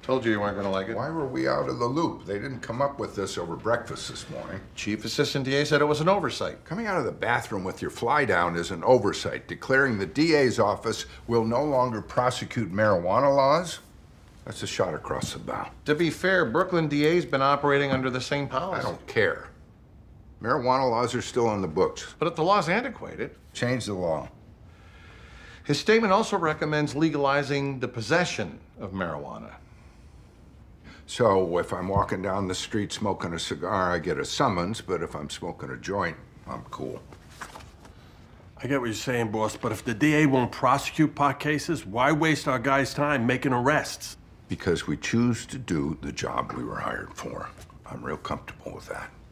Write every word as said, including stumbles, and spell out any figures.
Told you you weren't gonna like it. Why were we out of the loop? They didn't come up with this over breakfast this morning. Chief Assistant D A said it was an oversight. Coming out of the bathroom with your fly down is an oversight. Declaring the D A's office will no longer prosecute marijuana laws? That's a shot across the bow. To be fair, Brooklyn D A's been operating under the same policy. I don't care. Marijuana laws are still on the books. But if the law's antiquated. Change the law. His statement also recommends legalizing the possession of marijuana. So if I'm walking down the street smoking a cigar, I get a summons, but if I'm smoking a joint, I'm cool. I get what you're saying, boss, but if the D A won't prosecute pot cases, why waste our guys' time making arrests? Because we choose to do the job we were hired for. I'm real comfortable with that.